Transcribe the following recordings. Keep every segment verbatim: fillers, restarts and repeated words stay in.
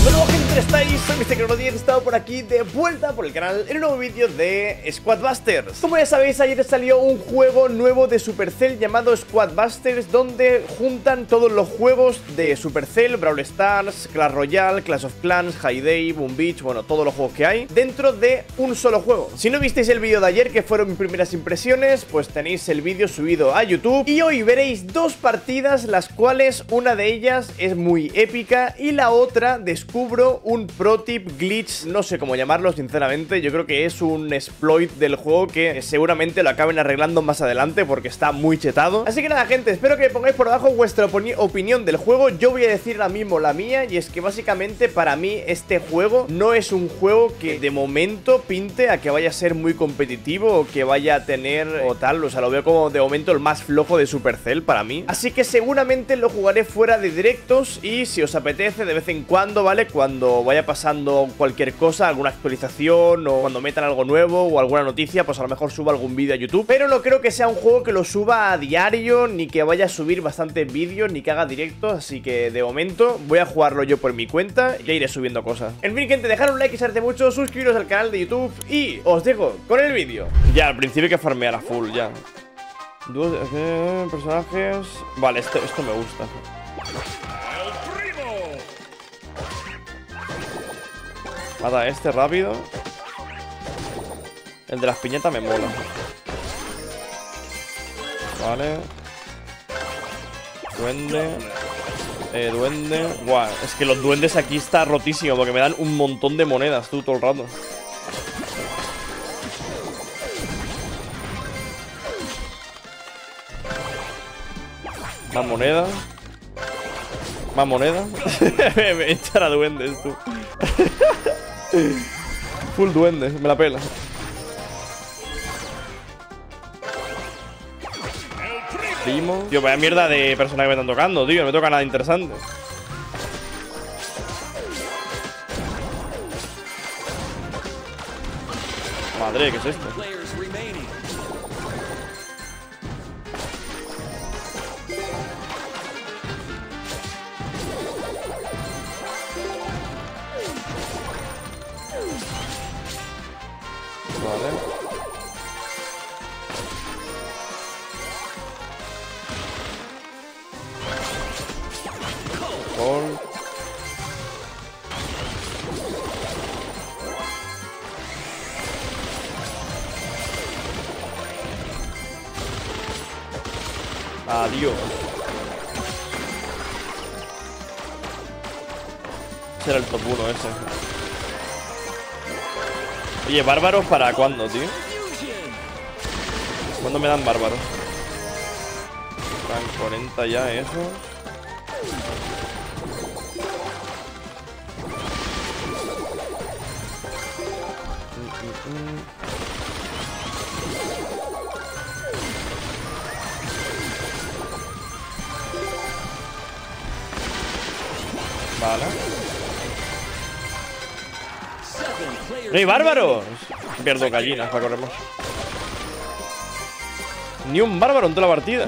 Hola gente, ¿cómo estáis? Soy mister Crono diez, he estado por aquí de vuelta por el canal en un nuevo vídeo de Squadbusters. Como ya sabéis, ayer salió un juego nuevo de Supercell llamado Squadbusters, donde juntan todos los juegos de Supercell, Brawl Stars, Clash Royale, Clash of Clans, High Day, Boom Beach, bueno, todos los juegos que hay dentro de un solo juego. Si no visteis el vídeo de ayer, que fueron mis primeras impresiones, pues tenéis el vídeo subido a YouTube y hoy veréis dos partidas, las cuales una de ellas es muy épica y la otra descubro un pro tip, glitch, no sé cómo llamarlo sinceramente. Yo creo que es un exploit del juego que seguramente lo acaben arreglando más adelante porque está muy chetado. Así que nada gente, espero que me pongáis por abajo vuestra opinión del juego. Yo voy a decir ahora mismo la mía, y es que básicamente para mí este juego no es un juego que de momento pinte a que vaya a ser muy competitivo o que vaya a tener o tal. O sea, lo veo como de momento el más flojo de Supercell para mí. Así que seguramente lo jugaré fuera de directos y si os apetece de vez en cuando, ¿vale? Cuando vaya pasando cualquier cosa, alguna actualización o cuando metan algo nuevo o alguna noticia, pues a lo mejor subo algún vídeo a YouTube. Pero no creo que sea un juego que lo suba a diario, ni que vaya a subir bastantes vídeos, ni que haga directos. Así que de momento voy a jugarlo yo por mi cuenta y ya iré subiendo cosas. En fin gente, dejad un like y se hace mucho, suscribiros al canal de YouTube y os dejo con el vídeo. Ya, al principio hay que farmear a full, ya. Dos eh, personajes. Vale, esto, esto me gusta. Mata a este rápido. El de las piñetas me mola. Vale. Duende. Eh, duende. Guau, es que los duendes aquí está rotísimo porque me dan un montón de monedas, tú, todo el rato. Más moneda. Más moneda. me, me echan a duendes, tú. Full duendes, me la pela. Primo. Tío, vaya mierda de personaje que me están tocando, tío. No me toca nada interesante. Madre, ¿qué es esto? Vale. Gol. Adiós. Ese era el top uno ese. Oye, ¿bárbaros para cuándo, tío? ¿Cuándo me dan bárbaros? Están cuarenta ya esos. Vale. ¡No hay bárbaros! Pierdo gallinas para correr más. Ni un bárbaro en toda la partida.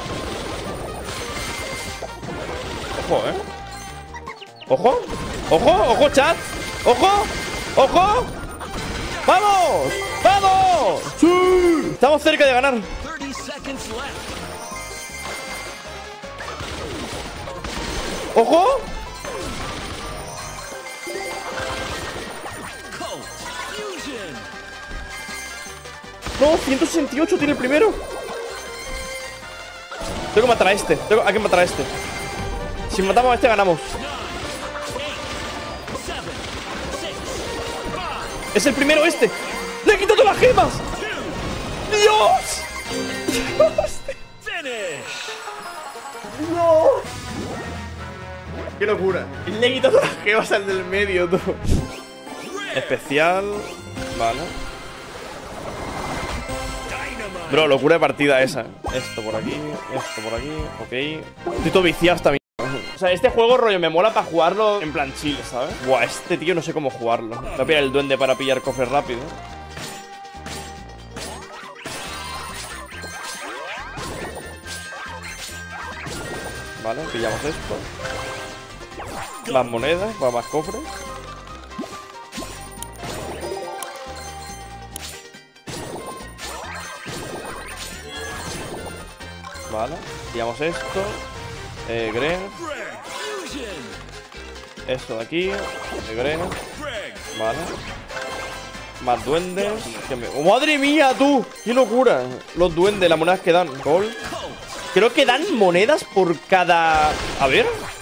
Ojo, eh. Ojo. Ojo, ojo, chat. Ojo. Ojo. ¡Vamos! ¡Vamos! ¡Sí! Estamos cerca de ganar. ¡Ojo! No, ciento sesenta y ocho tiene el primero. Tengo que matar a este. Tengo, hay que matar a este. Si matamos a este, ganamos. Es el primero este. ¡Le he quitado las gemas! ¡Dios! ¡Dios! ¡No! ¡Qué locura! Le he quitado las gemas al del medio, tú. Especial. Vale. Bro, locura de partida esa. Esto por aquí, esto por aquí, ok. Estoy todo viciado hasta mi... O sea, este juego, rollo, me mola para jugarlo en plan chill, ¿sabes? Buah, este tío no sé cómo jugarlo. Voy a pillar el duende para pillar cofres rápido. Vale, pillamos esto. Más monedas, para más cofres. Vale, pillamos esto. Eh, Greg. Esto de aquí. Eh, Greg. Vale. Más duendes. Que me... ¡Oh, madre mía, tú! ¡Qué locura! Los duendes, las monedas que dan. Gol. Creo que dan monedas por cada... A ver.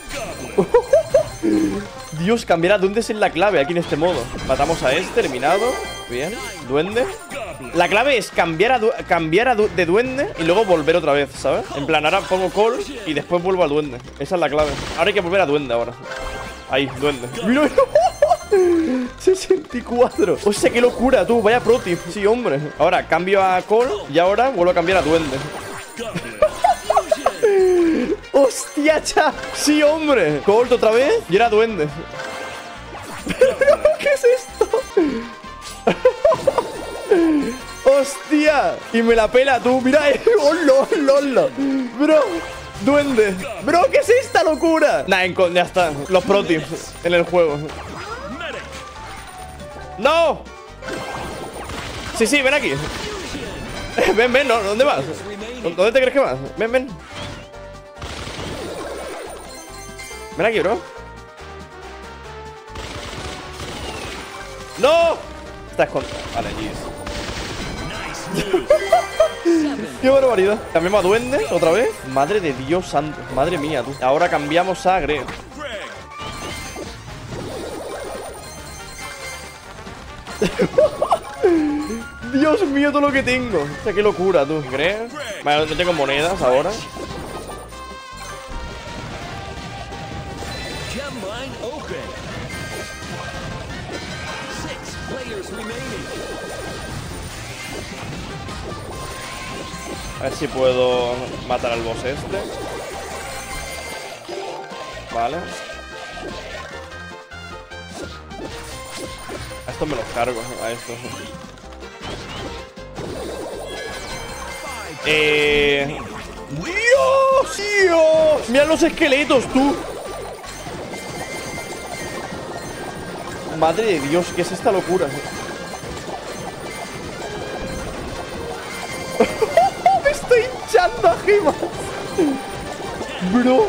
Dios, cambiar a duendes es la clave aquí en este modo. Matamos a este, eliminado. Bien, duende. La clave es cambiar, a du cambiar a du de duende y luego volver otra vez, ¿sabes? En plan, ahora pongo call y después vuelvo al duende. Esa es la clave. Ahora hay que volver a duende ahora. Ahí, duende. ¡Mira! sesenta y cuatro. O sea, qué locura, tú. Vaya pro tip. Sí, hombre. Ahora cambio a call y ahora vuelvo a cambiar a duende. ¡Hostia, cha! Sí, hombre. Colt otra vez y era duende. ¿Qué es esto? ¡Hostia! Y me la pela tú. Mira, eh. ¡Oh, lol, lol! Bro, duende. Bro, ¿qué es esta locura? Nah, en ya está. Los pro tips en el juego. ¡No! Sí, sí, ven aquí. Ven, ven, ¿no? ¿Dónde vas? ¿Dónde te crees que vas? Ven, ven. Ven aquí, bro. ¡No! Está escondido. Vale, jeez. ¡Qué barbaridad! Cambiamos a duendes otra vez. Madre de Dios santo. Madre mía, tú. Ahora cambiamos a Greg. Dios mío, todo lo que tengo. O sea, qué locura, tú. Greg. Vale, no tengo monedas ahora. A ver si puedo matar al boss este. Vale. A estos me los cargo, a estos. Eh... ¡Dios! ¡Dios! ¡Mira los esqueletos, tú! Madre de Dios, ¿qué es esta locura? ¡Me estoy hinchando a gemas! Bro.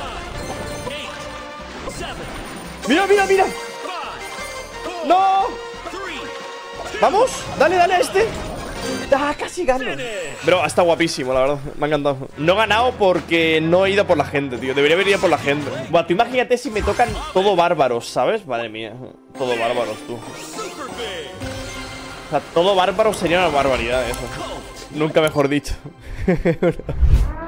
¡Mira, mira, mira! ¡No! ¡Vamos! ¡Dale, dale a este! ¡Ah, casi gano! Bro, está guapísimo, la verdad. Me ha encantado. No he ganado porque no he ido por la gente, tío. Debería haber ido por la gente. Buah, tú imagínate si me tocan todo bárbaros, ¿sabes? Madre mía. Todo bárbaros, tú. O sea, todo bárbaro sería una barbaridad eso. Nunca mejor dicho.